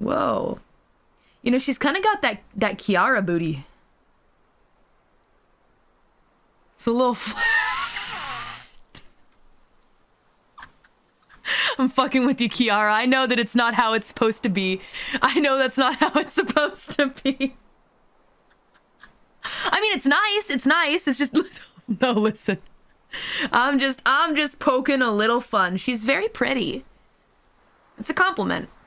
Whoa. You know, she's kind of got that Kiara booty. It's a little flat. I'm fucking with you, Kiara. I know that it's not how it's supposed to be. I know that's not how it's supposed to be. I mean, it's nice. It's nice. It's just... No, listen. I'm just poking a little fun. She's very pretty. It's a compliment.